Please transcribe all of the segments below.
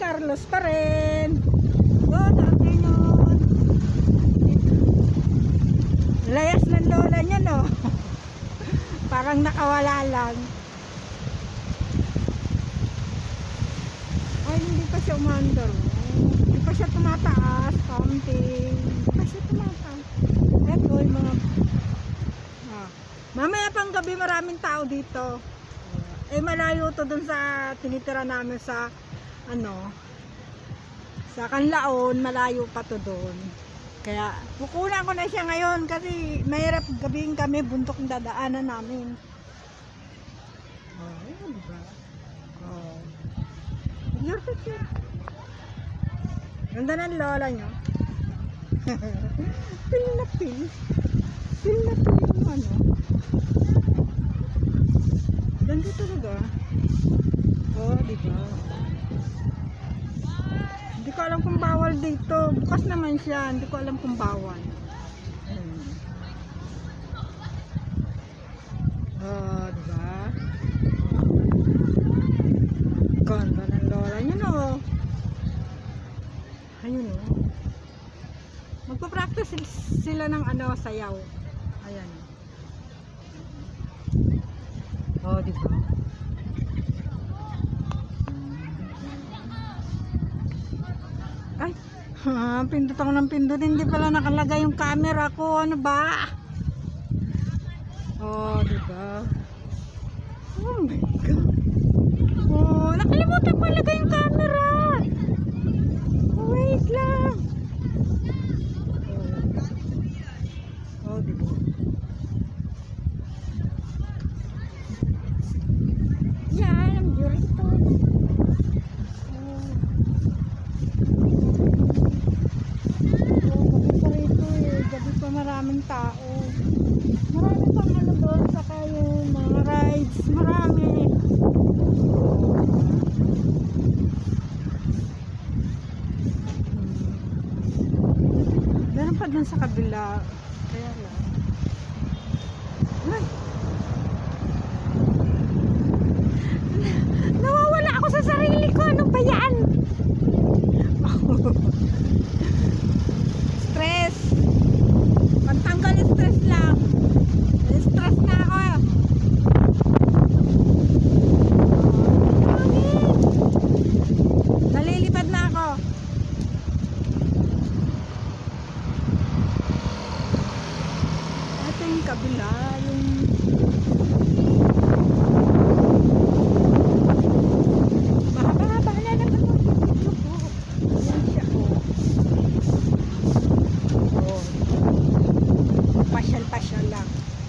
Carlos pa rin. Good afternoon. Layas ng lola niya, no? Parang nakawala lang. Ay, hindi pa siya umandar. Hindi pa siya tumataas. Counting. Hindi pa siya tumataas. Eto, yung mga... Mamaya pang gabi maraming tao dito. Eh, malayo to dun sa tinitira namin sa sa Canlaon, malayo pa to doon. Kaya kukunan ko na siya ngayon kasi mahirap gabihin kami, buntok ng dadaanan namin. Oh, ayun, diba? Oh. Your picture. Ganda ng lola nyo. Pil na pil. Pil na pil yung ano. Ganda talaga. Oh, diba? Hindi ko alam kung bawal dito. Bukas naman siya. Hindi ko alam kung bawal. Oh, diba? Ganda ng lola niya, no? Ayun, no? Magpa-practice sila ng sayaw. Ayan. Oh, diba? Ay, pindot ako ng pindot. Hindi pala nakalagay yung camera ko. Ano ba? Oh, diba? Oh my God. Oh, nakalimutan ko lagay yung camera. Oh, wait lang. Oh, diba? Yan, ang beautiful. Gabi pa maraming tao. Marami pang doon, saka yung mga rides, marami. Meron pa dun sa kabila. Kaya lang. Ay! Nawawala ako sa sarili ko. Ano ba yan? Stress. Pantanggal stress lang. Stress na ako. Nalilipad na ako. Ito yung kabila. Mahaba-haba na lang ako. Yan siya. Pasyal-pasyal lang.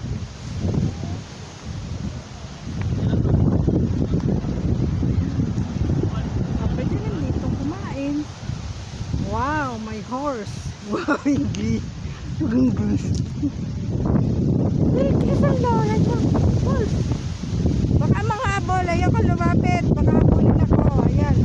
Pwede rin dito kumain. Wow, my horse. Wow, hindi. Gunggus. Wilkis ang lola niya. Horse. Baka mga abol. Ayoko lumapit. Baka abulin ako. Ayan.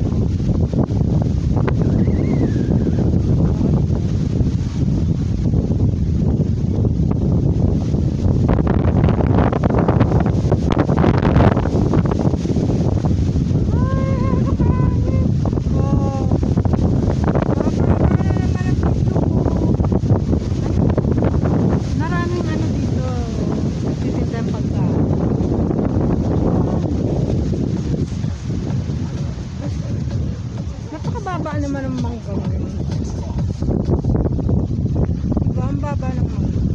Napakababa naman ang mangga. Diba? Ang baba ng mangga.